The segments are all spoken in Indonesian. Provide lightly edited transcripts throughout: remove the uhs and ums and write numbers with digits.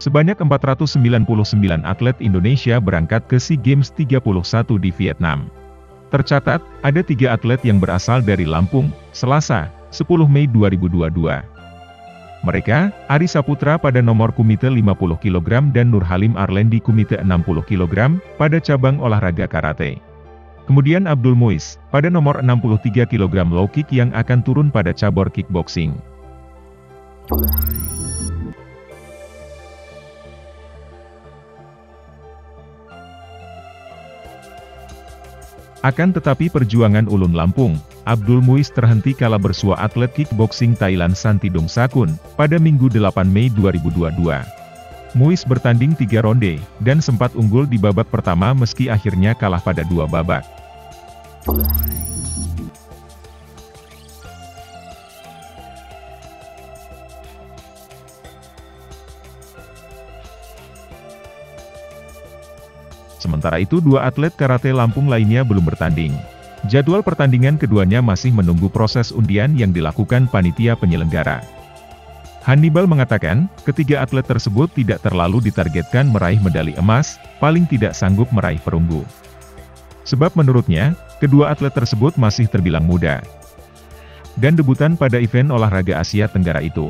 Sebanyak 499 atlet Indonesia berangkat ke SEA Games 31 di Vietnam. Tercatat, ada 3 atlet yang berasal dari Lampung, Selasa, 10 Mei 2022. Mereka, Ari Saputra pada nomor kumite 50 kg dan Nur Halim Arlendi kumite 60 kg, pada cabang olahraga karate. Kemudian Abdul Muiz, pada nomor 63 kg low kick yang akan turun pada cabur kickboxing. Akan tetapi perjuangan ulun Lampung, Abdul Muiz terhenti kala bersua atlet kickboxing Thailand Santidong Sakun, pada Minggu 8 Mei 2022. Muiz bertanding 3 ronde, dan sempat unggul di babak pertama meski akhirnya kalah pada 2 babak. Sementara itu 2 atlet karate Lampung lainnya belum bertanding. Jadwal pertandingan keduanya masih menunggu proses undian yang dilakukan panitia penyelenggara. Hannibal mengatakan, ketiga atlet tersebut tidak terlalu ditargetkan meraih medali emas, paling tidak sanggup meraih perunggu. Sebab menurutnya, kedua atlet tersebut masih terbilang muda. Dan debutan pada event olahraga Asia Tenggara itu.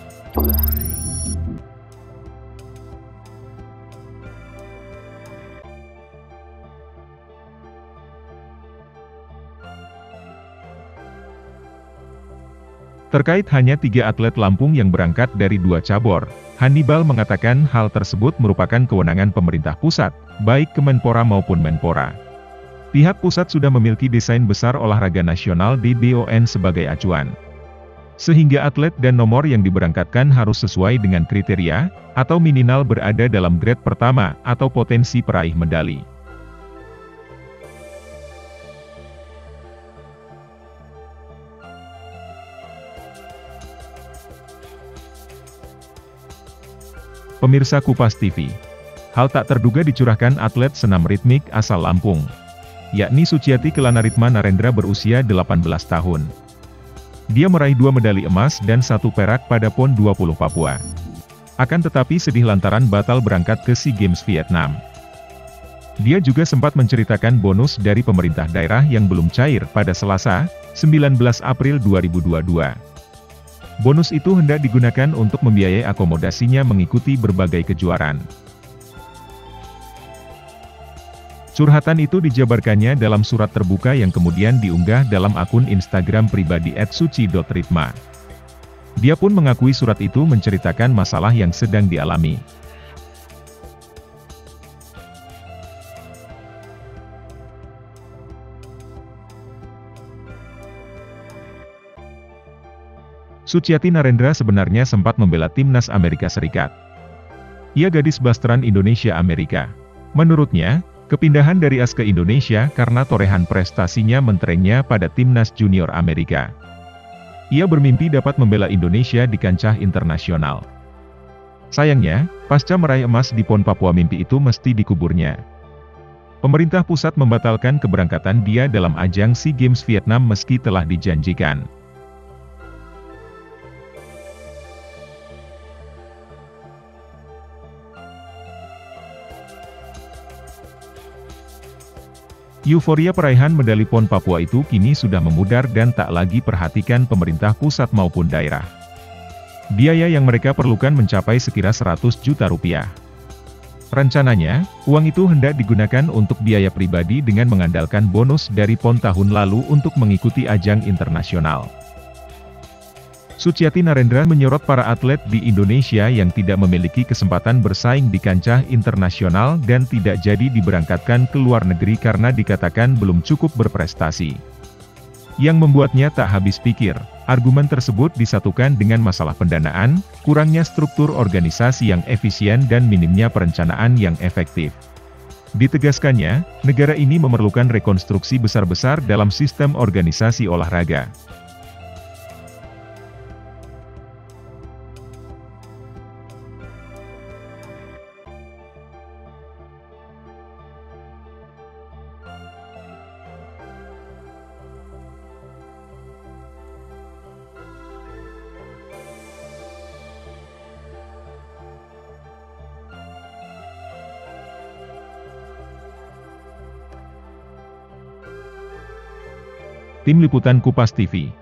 Terkait hanya 3 atlet Lampung yang berangkat dari 2 cabur, Hannibal mengatakan hal tersebut merupakan kewenangan pemerintah pusat, baik Kemenpora maupun Menpora. Pihak pusat sudah memiliki desain besar olahraga nasional DBON sebagai acuan. Sehingga atlet dan nomor yang diberangkatkan harus sesuai dengan kriteria, atau minimal berada dalam grade pertama, atau potensi peraih medali. Pemirsa Kupas TV, hal tak terduga dicurahkan atlet senam ritmik asal Lampung, yakni Suciati Kelana Ritma Narendra berusia 18 tahun. Dia meraih 2 medali emas dan 1 perak pada PON 20 Papua. Akan tetapi sedih lantaran batal berangkat ke SEA Games Vietnam. Dia juga sempat menceritakan bonus dari pemerintah daerah yang belum cair pada Selasa, 19 April 2022. Bonus itu hendak digunakan untuk membiayai akomodasinya mengikuti berbagai kejuaraan. Curhatan itu dijabarkannya dalam surat terbuka yang kemudian diunggah dalam akun Instagram pribadi @suci.ritma. Dia pun mengakui surat itu menceritakan masalah yang sedang dialami. Suciati Narendra sebenarnya sempat membela timnas Amerika Serikat. Ia gadis blasteran Indonesia Amerika. Menurutnya, kepindahan dari AS ke Indonesia karena torehan prestasinya menterengnya pada timnas junior Amerika. Ia bermimpi dapat membela Indonesia di kancah internasional. Sayangnya, pasca meraih emas di PON Papua mimpi itu mesti dikuburnya. Pemerintah pusat membatalkan keberangkatan dia dalam ajang SEA Games Vietnam meski telah dijanjikan. Euforia peraihan medali PON Papua itu kini sudah memudar dan tak lagi perhatikan pemerintah pusat maupun daerah. Biaya yang mereka perlukan mencapai sekira 100 juta rupiah. Rencananya, uang itu hendak digunakan untuk biaya pribadi dengan mengandalkan bonus dari PON tahun lalu untuk mengikuti ajang internasional. Suciati Narendra menyorot para atlet di Indonesia yang tidak memiliki kesempatan bersaing di kancah internasional dan tidak jadi diberangkatkan ke luar negeri karena dikatakan belum cukup berprestasi. Yang membuatnya tak habis pikir, argumen tersebut disatukan dengan masalah pendanaan, kurangnya struktur organisasi yang efisien dan minimnya perencanaan yang efektif. Ditegaskannya, negara ini memerlukan rekonstruksi besar-besar dalam sistem organisasi olahraga. Tim Liputan Kupas TV.